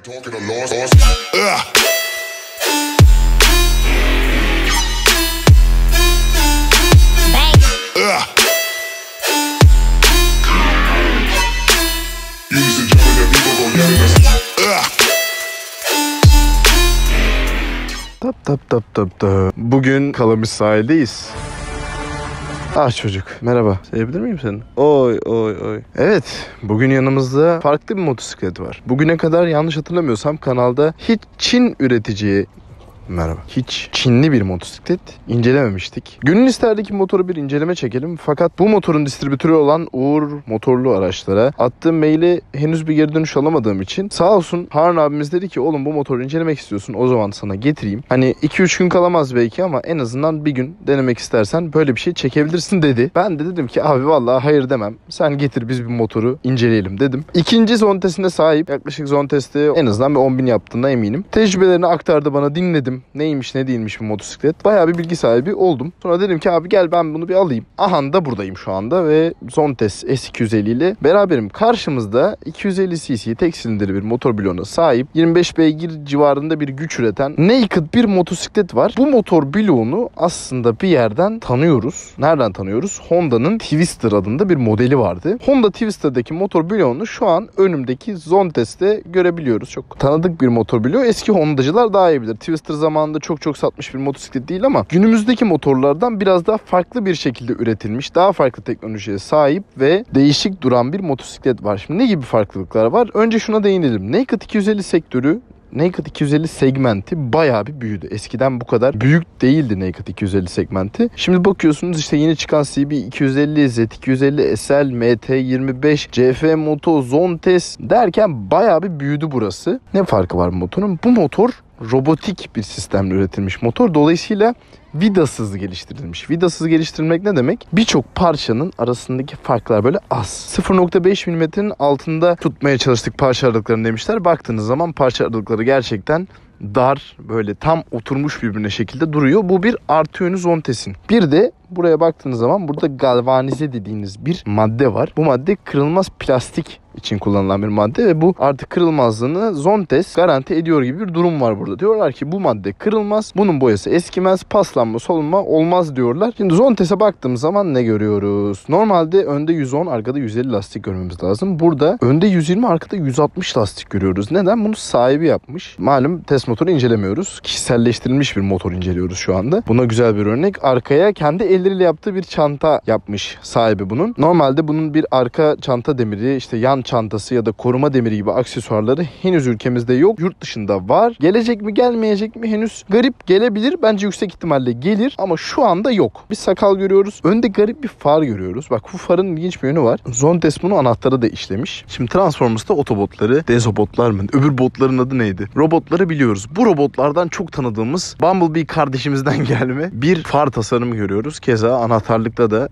Bugün Kalamış sahildeyiz. Ah çocuk, merhaba. Sevebilir miyim seni? Oy. Evet, bugün yanımızda farklı bir motosiklet var. Bugüne kadar yanlış hatırlamıyorsam kanalda hiç Çin üreticiye... Merhaba. Hiç Çinli bir motosiklet incelememiştik. Gönül isterdi ki motoru bir inceleme çekelim. Fakat bu motorun distribütörü olan Uğur Motorlu Araçlara attığım maili henüz bir geri dönüş alamadığım için sağ olsun Harun abimiz dedi ki oğlum bu motoru incelemek istiyorsun, o zaman sana getireyim. Hani 2-3 gün kalamaz belki ama en azından bir gün denemek istersen böyle bir şey çekebilirsin dedi. Ben de dedim ki abi vallahi hayır demem. Sen getir, biz bir motoru inceleyelim dedim. İkinci Zontes'ine sahip, yaklaşık Zontes'te en azından bir 10.000 yaptığına eminim. Tecrübelerini aktardı bana, dinledim. Neymiş ne değilmiş bir motosiklet. Bayağı bir bilgi sahibi oldum. Sonra dedim ki abi gel ben bunu bir alayım. Aha da buradayım şu anda ve Zontes S250 ile beraberim. Karşımızda 250 cc tek silindirli bir motor bloğuna sahip 25 beygir civarında bir güç üreten naked bir motosiklet var. Bu motor bloğunu aslında bir yerden tanıyoruz. Nereden tanıyoruz? Honda'nın Twister adında bir modeli vardı. Honda Twister'daki motor bloğunu şu an önümdeki Zontes'te görebiliyoruz. Çok tanıdık bir motor bloğu. Eski Honda'cılar daha iyi bilir. Twister zamanında çok satmış bir motosiklet değil ama günümüzdeki motorlardan biraz daha farklı bir şekilde üretilmiş, daha farklı teknolojiye sahip ve değişik duran bir motosiklet var. Şimdi ne gibi farklılıklar var? Önce şuna değinelim. Naked 250 sektörü, Naked 250 segmenti bayağı bir büyüdü. Eskiden bu kadar büyük değildi Naked 250 segmenti. Şimdi bakıyorsunuz işte yeni çıkan CB 250, Z250, SL, MT25, CF Moto, Zontes derken bayağı bir büyüdü burası. Ne farkı var bu motorun? Bu motor robotik bir sistemle üretilmiş motor. Dolayısıyla vidasız geliştirilmiş. Vidasız geliştirilmek ne demek? Birçok parçanın arasındaki farklar böyle az. 0.5 milimetrenin altında tutmaya çalıştık parça aralıklarını demişler. Baktığınız zaman parça aralıkları gerçekten dar, böyle tam oturmuş birbirine şekilde duruyor. Bu bir artı yönü Zontes'in. Bir de buraya baktığınız zaman burada galvanize dediğiniz bir madde var. Bu madde kırılmaz plastik için kullanılan bir madde ve bu artık kırılmazlığını Zontes garanti ediyor gibi bir durum var burada. Diyorlar ki bu madde kırılmaz, bunun boyası eskimez, paslanma, solunma olmaz diyorlar. Şimdi Zontes'e baktığımız zaman ne görüyoruz? Normalde önde 110, arkada 150 lastik görmemiz lazım. Burada önde 120, arkada 160 lastik görüyoruz. Neden? Bunu sahibi yapmış. Malum test motoru incelemiyoruz. Kişiselleştirilmiş bir motor inceliyoruz şu anda. Buna güzel bir örnek. Arkaya kendi elleriyle yaptığı bir çanta yapmış sahibi bunun. Normalde bunun bir arka çanta demiri, işte yan çantası ya da koruma demiri gibi aksesuarları henüz ülkemizde yok. Yurt dışında var. Gelecek mi gelmeyecek mi henüz garip gelebilir. Bence yüksek ihtimalle gelir ama şu anda yok. Bir sakal görüyoruz. Önde garip bir far görüyoruz. Bak bu farın ilginç bir yönü var. Zontes bunu anahtarı da işlemiş. Şimdi Transformers'ta otobotları, dezobotlar mı? Öbür botların adı neydi? Robotları biliyoruz. Bu robotlardan çok tanıdığımız Bumblebee kardeşimizden gelme bir far tasarımı görüyoruz. Keza anahtarlıkta da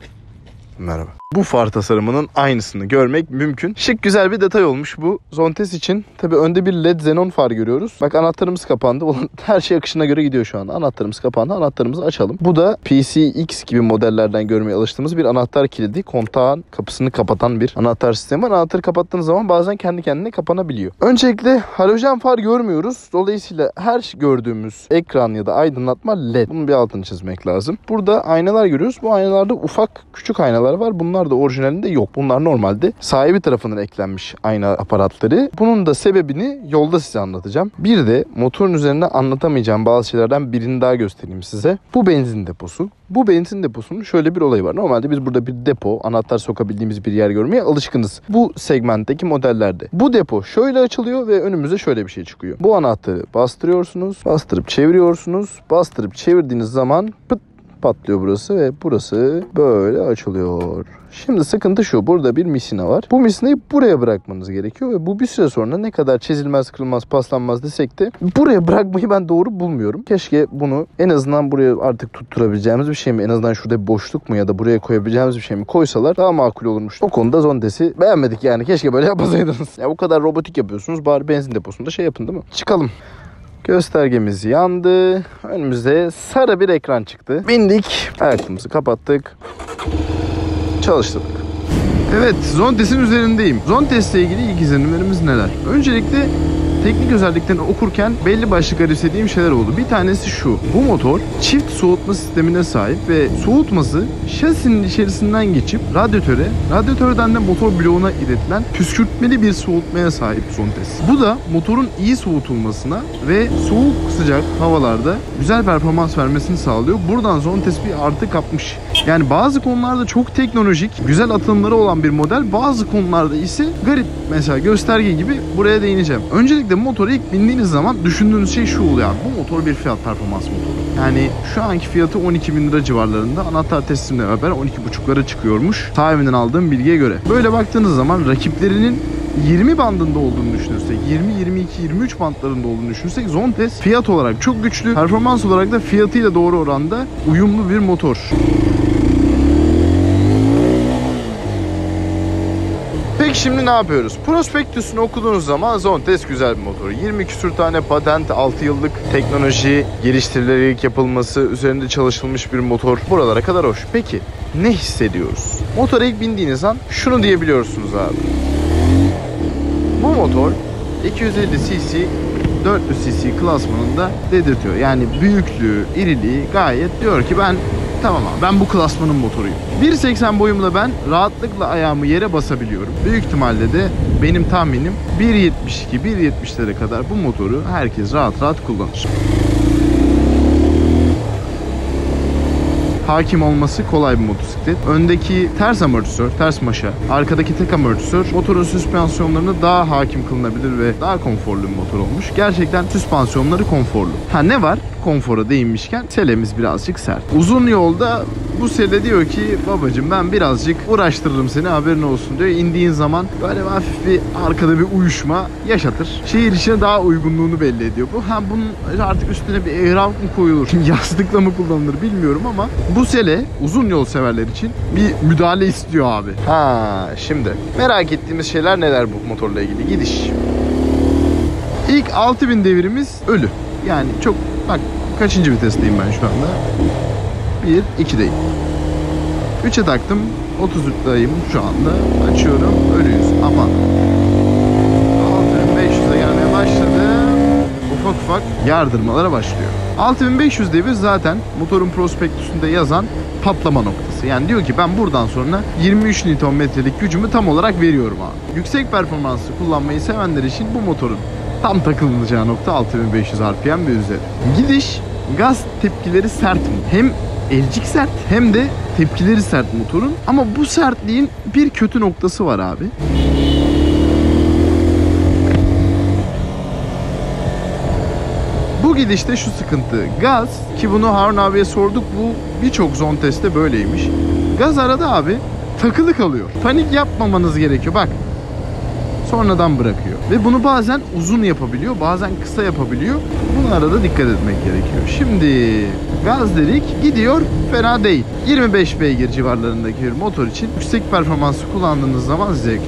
merhaba. Bu far tasarımının aynısını görmek mümkün. Şık güzel bir detay olmuş bu Zontes için. Tabii önde bir LED xenon far görüyoruz. Bak anahtarımız kapandı. Her şey akışına göre gidiyor şu anda. Anahtarımız kapandı. Anahtarımızı açalım. Bu da PCX gibi modellerden görmeye alıştığımız bir anahtar kilidi. Kontağın kapısını kapatan bir anahtar sistemi var. Anahtarı kapattığınız zaman bazen kendi kendine kapanabiliyor. Öncelikle halojen far görmüyoruz. Dolayısıyla her gördüğümüz ekran ya da aydınlatma LED. Bunun bir altını çizmek lazım. Burada aynalar görüyoruz. Bu aynalarda ufak küçük aynalar var. Bunlar da orijinalinde yok. Bunlar normalde sahibi tarafından eklenmiş ayna aparatları. Bunun da sebebini yolda size anlatacağım. Bir de motorun üzerinde anlatamayacağım bazı şeylerden birini daha göstereyim size. Bu benzin deposu. Bu benzin deposunun şöyle bir olayı var. Normalde biz burada bir depo, anahtar sokabildiğimiz bir yer görmeye alışkınız. Bu segmentteki modellerde. Bu depo şöyle açılıyor ve önümüze şöyle bir şey çıkıyor. Bu anahtarı bastırıyorsunuz, bastırıp çeviriyorsunuz. Bastırıp çevirdiğiniz zaman pıt patlıyor burası ve burası böyle açılıyor. Şimdi sıkıntı şu. Burada bir misina var. Bu misinayı buraya bırakmanız gerekiyor ve bu bir süre sonra ne kadar çizilmez, kırılmaz, paslanmaz desek de buraya bırakmayı ben doğru bulmuyorum. Keşke bunu en azından buraya artık tutturabileceğimiz bir şey mi? En azından şurada bir boşluk mu ya da buraya koyabileceğimiz bir şey mi koysalar daha makul olurmuş. O konuda Zontes'i beğenmedik yani. Keşke böyle yapmasaydınız. Ya bu kadar robotik yapıyorsunuz. Bari benzin deposunda şey yapın değil mi? Çıkalım. Göstergemiz yandı. Önümüzde sarı bir ekran çıktı. Bindik. Ayakkabımızı kapattık. Çalıştırdık. Evet, Zontes'in üzerindeyim. Zontes'le ilgili ilk izlenimlerimiz neler? Öncelikle teknik özelliklerini okurken belli başlı garipsediğim şeyler oldu. Bir tanesi şu. Bu motor çift soğutma sistemine sahip ve soğutması şasinin içerisinden geçip radyatöre, radyatörden de motor bloğuna iletilen püskürtmeli bir soğutmaya sahip Zontes. Bu da motorun iyi soğutulmasına ve soğuk sıcak havalarda güzel performans vermesini sağlıyor. Buradan Zontes bir artı kapmış. Yani bazı konularda çok teknolojik, güzel atılımları olan bir model. Bazı konularda ise garip. Mesela gösterge gibi buraya değineceğim. Öncelikle motora ilk bindiğiniz zaman düşündüğünüz şey şu oluyor. Bu motor bir fiyat performans motoru. Yani şu anki fiyatı 12.000 lira civarlarında. Anahtar teslimle beraber 12.5'lara çıkıyormuş. Sahibinden aldığım bilgiye göre. Böyle baktığınız zaman rakiplerinin 20 bandında olduğunu düşünürsek, 20, 22, 23 bantlarında olduğunu düşünürsek Zontes fiyat olarak çok güçlü, performans olarak da fiyatıyla doğru oranda uyumlu bir motor. Peki şimdi ne yapıyoruz? Prospektüsünü okuduğunuz zaman Zontes güzel bir motor. 20 küsür tane patent, 6 yıllık teknoloji geliştirilerek yapılması, üzerinde çalışılmış bir motor. Buralara kadar hoş. Peki ne hissediyoruz? Motora ilk bindiğiniz an şunu diyebiliyorsunuz abi. Bu motor 250 cc 400 cc klasmanında dedirtiyor. Yani büyüklüğü, iriliği gayet diyor ki tamam abi, ben bu klasmanın motoruyum. 1.80 boyumda ben rahatlıkla ayağımı yere basabiliyorum. Büyük ihtimalle de benim tahminim 1.72, 1.70'lere kadar bu motoru herkes rahat kullanır. Hakim olması kolay bir motosiklet. Öndeki ters amortisör, ters maşa, arkadaki tek amortisör motorun süspansiyonlarını daha hakim kılınabilir ve daha konforlu bir motor olmuş. Gerçekten süspansiyonları konforlu. Ne var? Konfora değinmişken selemiz birazcık sert. Uzun yolda bu sele diyor ki babacım ben birazcık uğraştırırım seni, haberin olsun diyor. İndiğin zaman böyle hafif bir arkada bir uyuşma yaşatır. Şehir içine daha uygunluğunu belli ediyor bu. Bunun artık üstüne bir ehram mı koyulur, yastıkla mı kullanılır bilmiyorum ama bu sele uzun yol severler için bir müdahale istiyor abi. Şimdi merak ettiğimiz şeyler neler bu motorla ilgili? Gidiş. İlk 6000 devirimiz ölü. Yani çok, bak kaçıncı vitesteyim ben şu anda? 1, 2'deyim. 3'e taktım. 33'dayım şu anda. Açıyorum. Ölüyüz. Aman. 6500'e gelmeye başladı. Ufak yardırmalara başlıyor. 6500 devir zaten motorun prospektüsünde yazan patlama noktası. Yani diyor ki ben buradan sonra 23 Nm'lik gücümü tam olarak veriyorum abi. Yüksek performanslı kullanmayı sevenler için bu motorun tam takılınacağı nokta 6500 RPM ve üzeri. Gidiş, gaz tepkileri sert mi? Hem elcik sert hem de tepkileri sert motorun. Ama bu sertliğin bir kötü noktası var abi. Bu gidişte şu sıkıntı. Gaz, ki bunu Harun abiye sorduk, bu birçok Zontes'te böyleymiş. Gaz arada abi takılı kalıyor. Panik yapmamanız gerekiyor. Bak. Sonradan bırakıyor. Ve bunu bazen uzun yapabiliyor, bazen kısa yapabiliyor. Bunlara da dikkat etmek gerekiyor. Şimdi gaz dedik, gidiyor, fena değil. 25 beygir civarlarındaki bir motor için yüksek performansı kullandığınız zaman zevkli.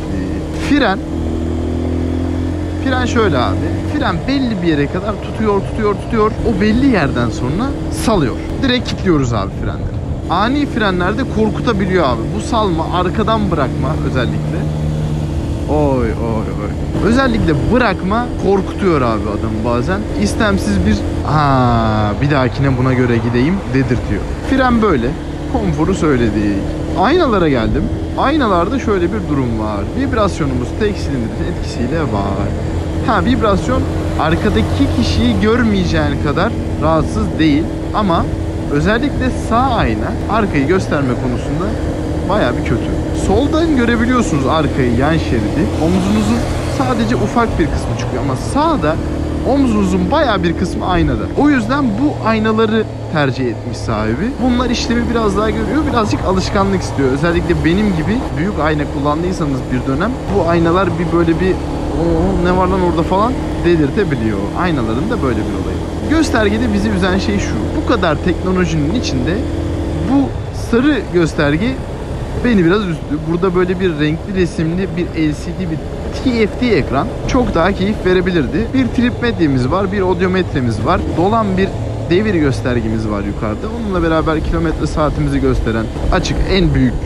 Fren şöyle abi. Fren belli bir yere kadar tutuyor. O belli yerden sonra salıyor. Direkt kilitliyoruz abi frenleri. Ani frenlerde korkutabiliyor abi. Bu salma, arkadan bırakma özellikle. Oy. Özellikle bırakma korkutuyor abi adamı bazen. İstemsiz bir dahakine buna göre gideyim dedirtiyor. Fren böyle. Konforu söyledik. Aynalara geldim. Aynalarda şöyle bir durum var. Vibrasyonumuz tek silindirin etkisiyle var. Vibrasyon arkadaki kişiyi görmeyeceğin kadar rahatsız değil ama özellikle sağ ayna arkayı gösterme konusunda bayağı bir kötü. Soldan görebiliyorsunuz arkayı, yan şeridi. Omzunuzun sadece ufak bir kısmı çıkıyor ama sağda omzunuzun bayağı bir kısmı aynada. O yüzden bu aynaları tercih etmiş sahibi. Bunlar işlemi biraz daha görüyor. Birazcık alışkanlık istiyor. Özellikle benim gibi büyük ayna kullandıysanız bir dönem bu aynalar böyle ne var lan orada falan dedirtebiliyor. Aynaların da böyle bir olayı. Göstergede bizi üzen şey şu. Bu kadar teknolojinin içinde bu sarı gösterge beni biraz üzdü. Burada böyle bir renkli resimli bir LCD, bir TFT ekran çok daha keyif verebilirdi. Bir trip medyamız var, bir odyometremiz var. Dolan bir devir göstergemiz var yukarıda. Onunla beraber kilometre saatimizi gösteren açık en büyük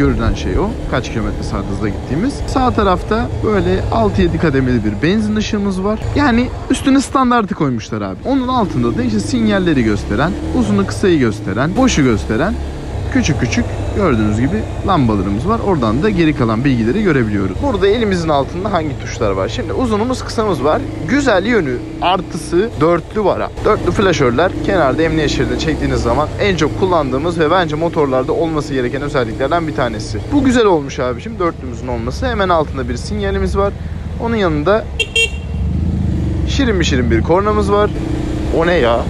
görülen şey o. Kaç kilometre saat hızla gittiğimiz. Sağ tarafta böyle 6-7 kademeli bir benzin ışığımız var. Yani üstüne standartı koymuşlar abi. Onun altında da işte sinyalleri gösteren, uzunu kısayı gösteren, boşu gösteren küçük küçük gördüğünüz gibi lambalarımız var. Oradan da geri kalan bilgileri görebiliyoruz. Burada elimizin altında hangi tuşlar var? Şimdi uzunumuz kısamız var. Güzel yönü artısı dörtlü var. Dörtlü flaşörler kenarda emniyet şeridine çektiğiniz zaman en çok kullandığımız ve bence motorlarda olması gereken özelliklerden bir tanesi. Bu güzel olmuş abi. Şimdi dörtlümüzün olması. Hemen altında bir sinyalimiz var. Onun yanında şirin bir kornamız var. O ne ya?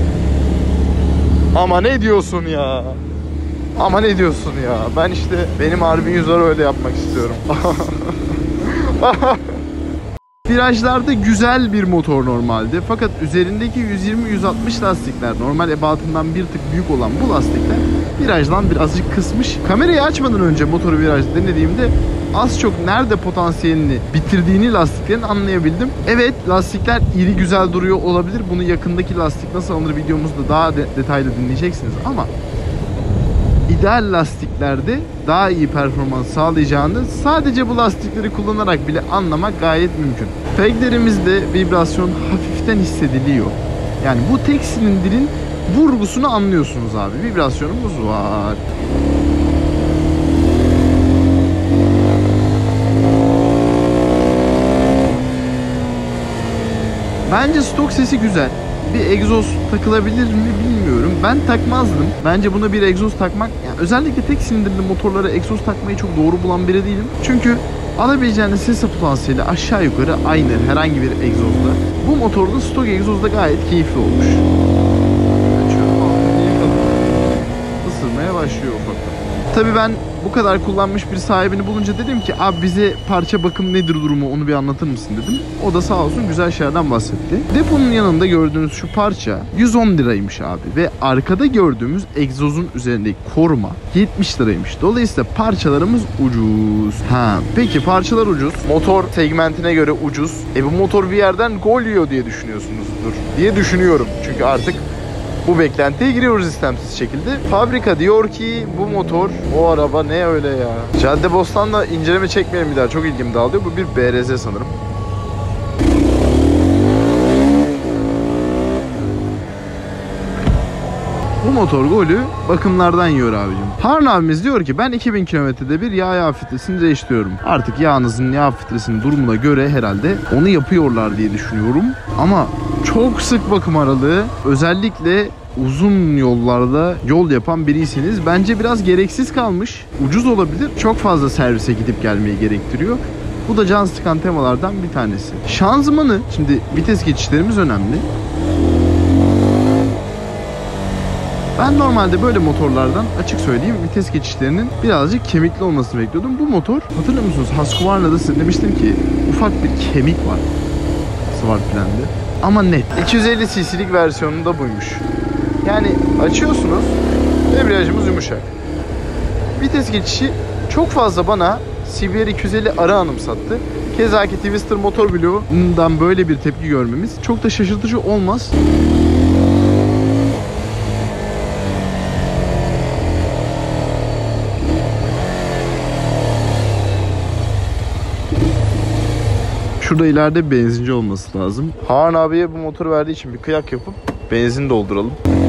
Ama ne diyorsun ya? Ama ne diyorsun ya? Ben işte benim RB100'ları öyle yapmak istiyorum. Virajlarda güzel bir motor normalde. Fakat üzerindeki 120-160 lastikler, normal ebatından bir tık büyük olan bu lastikler virajdan birazcık kısmış. Kamerayı açmadan önce motoru virajda denediğimde az çok nerede potansiyelini bitirdiğini lastiklerin anlayabildim. Evet, lastikler iri güzel duruyor olabilir. Bunu yakındaki lastik nasıl alınır videomuzda daha detaylı dinleyeceksiniz ama ideal lastiklerde daha iyi performans sağlayacağını sadece bu lastikleri kullanarak bile anlamak gayet mümkün. Peglerimizde vibrasyon hafiften hissediliyor. Yani bu tek silindirin vurgusunu anlıyorsunuz abi. Vibrasyonumuz var. Bence stok sesi güzel. Bir egzoz takılabilir mi bilmiyorum. Ben takmazdım. Bence buna bir egzoz takmak, yani özellikle tek silindirli motorlara egzoz takmayı çok doğru bulan biri değilim. Çünkü alabileceğiniz ses potansiyeli aşağı yukarı aynı herhangi bir egzozda. Bu motorda stok egzozda gayet keyifli olmuş. Isırmaya başlıyor ufaktan. Tabii ben bu kadar kullanmış bir sahibini bulunca dedim ki abi bize parça bakım nedir durumu, onu bir anlatır mısın dedim. O da sağ olsun güzel şeylerden bahsetti. Deponun yanında gördüğünüz şu parça 110 liraymış abi ve arkada gördüğümüz egzozun üzerindeki koruma 70 liraymış. Dolayısıyla parçalarımız ucuz. Peki parçalar ucuz. Motor segmentine göre ucuz. Bu motor bir yerden gol yiyor diye düşünüyorsunuzdur diye düşünüyorum. Çünkü artık bu beklentiye giriyoruz istemsiz şekilde. Fabrika diyor ki bu motor, o araba ne öyle ya. Caddebostan'da inceleme çekmeyelim bir daha. Çok ilgimi dağılıyor. Bu bir BRZ sanırım. Bu motor golü bakımlardan yiyor abicim. Harun abimiz diyor ki ben 2000 kilometrede bir yağ filtresini değiştiriyorum. Artık yağınızın yağ filtresinin durumuna göre herhalde onu yapıyorlar diye düşünüyorum. Ama çok sık bakım aralığı, özellikle uzun yollarda yol yapan biriyseniz bence biraz gereksiz kalmış. Ucuz olabilir. Çok fazla servise gidip gelmeyi gerektiriyor. Bu da can sıkan temalardan bir tanesi. Şanzımanı, şimdi vites geçişlerimiz önemli. Ben normalde böyle motorlardan açık söyleyeyim vites geçişlerinin birazcık kemikli olmasını bekliyordum. Bu motor, hatırlıyor musunuz? Husqvarna'da size demiştim ki ufak bir kemik var Swartplan'de. Ama net. 250 cc'lik versiyonu da buymuş. Yani açıyorsunuz, debriyajımız yumuşak. Vites geçişi çok fazla bana CBR 250 R anımsattı. Keza ki Twister motor bloğundan böyle bir tepki görmemiz çok da şaşırtıcı olmaz. Şurada ileride bir benzinci olması lazım. Harun abiye bu motoru verdiği için bir kıyak yapıp benzin dolduralım.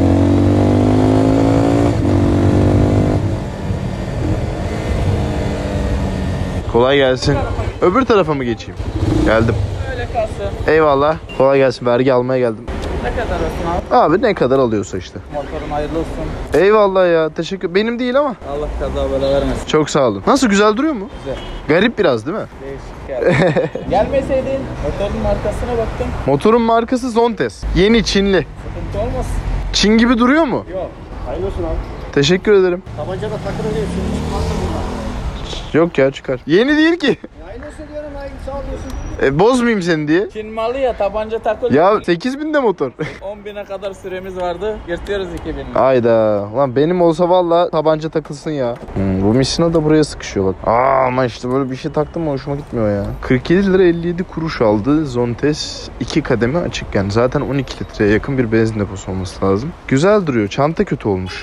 Kolay gelsin. Öbür tarafa mı geçeyim? Geldim. Öyle kalsın. Eyvallah. Kolay gelsin. Vergi almaya geldim. Ne kadar olsun abi? Abi ne kadar alıyorsa işte. Motorun hayırlı olsun. Eyvallah ya. Teşekkür. Benim değil ama. Allah kaza bela vermesin. Çok sağ olun. Nasıl, güzel duruyor mu? Güzel. Garip biraz değil mi? Değişik geldi. Gelmeseydin motorun markasına baktım. Motorun markası Zontes. Yeni Çinli. Sıkıntı olmaz. Çin gibi duruyor mu? Yok. Hayırlı olsun abi. Teşekkür ederim. Tabanca da takılı değil. Şimdi çıkmazsa bunlar. Yok ya, çıkar. Yeni değil ki. Hayırlı olsun diyorum. Hayırlı sağ oluyorsun. Bozmayayım seni diye. Çin malı ya, tabanca takılı. Ya 8.000'de motor. 10.000'e kadar süremiz vardı. Yırtıyoruz 2.000'i. Ayda. Lan benim olsa valla tabanca takılsın ya. Bu Missina da buraya sıkışıyor bak. Ama işte böyle bir şey taktım mı hoşuma gitmiyor ya. 47 lira 57 kuruş aldı Zontes 2 kademe açıkken. Zaten 12 litreye yakın bir benzin deposu olması lazım. Güzel duruyor. Çanta kötü olmuş.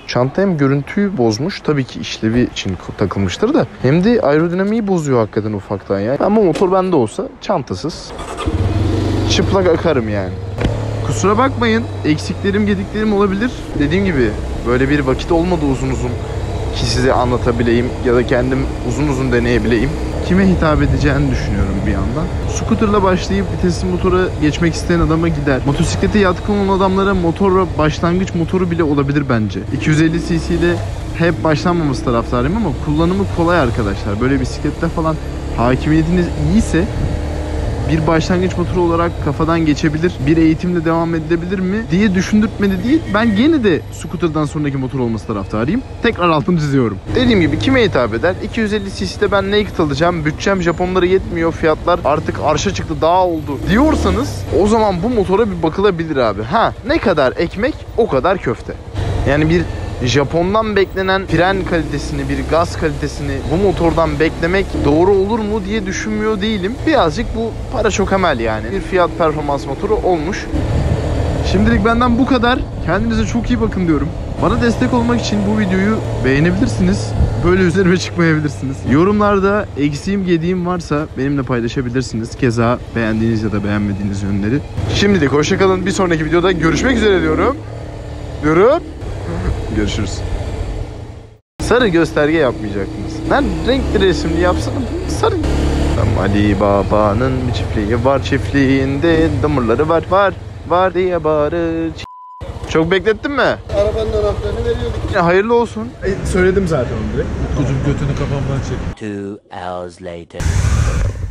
Çanta hem görüntüyü bozmuş, tabii ki işlevi için takılmıştır da, hem de aerodinamiği bozuyor hakikaten ufaktan ya. Ama motor bende olsa çantasız çıplak akarım yani. Kusura bakmayın, eksiklerim gediklerim olabilir. Dediğim gibi böyle bir vakit olmadı uzun uzun ki size anlatabileyim ya da kendim uzun uzun deneyebileyim. Kime hitap edeceğini düşünüyorum bir yandan. Scooter'la başlayıp vitesli motora geçmek isteyen adama gider. Motosiklete yatkın olan adamlara motorla başlangıç motoru bile olabilir bence. 250 cc ile hep başlanmaması taraftarıyım ama kullanımı kolay arkadaşlar. Böyle bisiklette falan hakimiyetiniz iyiyse bir başlangıç motoru olarak kafadan geçebilir. Bir eğitimle devam edilebilir mi diye düşündürtmedi değil. Ben gene de scooter'dan sonraki motor olması taraftarıyım. Tekrar altını çiziyorum. Dediğim gibi kime hitap eder? 250 cc'de ben naked alacağım. Bütçem Japonlara yetmiyor. Fiyatlar artık arşa çıktı, daha oldu diyorsanız o zaman bu motora bir bakılabilir abi. Ne kadar ekmek o kadar köfte. Yani bir Japon'dan beklenen fren kalitesini, bir gaz kalitesini bu motordan beklemek doğru olur mu diye düşünmüyor değilim. Birazcık bu para çok emel yani. Bir fiyat performans motoru olmuş. Şimdilik benden bu kadar. Kendinize çok iyi bakın diyorum. Bana destek olmak için bu videoyu beğenebilirsiniz. Böyle üzerime çıkmayabilirsiniz. Yorumlarda eksiğim gediğim varsa benimle paylaşabilirsiniz. Keza beğendiğiniz ya da beğenmediğiniz yönleri. Şimdilik hoşçakalın. Bir sonraki videoda görüşmek üzere diyorum. Görüşürüz. Sarı gösterge yapmayacaktınız. Ben renkli resimli yapsana. Sarı. Ali Baba'nın bir çiftliği var. Çiftliğinde damarları var diye bağırır. Çok beklettin mi? Arabanın anahtarını veriyorduk. Hayırlı olsun. Söyledim zaten onu direkt. Utkucuğum götünü kafamdan çek. 2 hours later.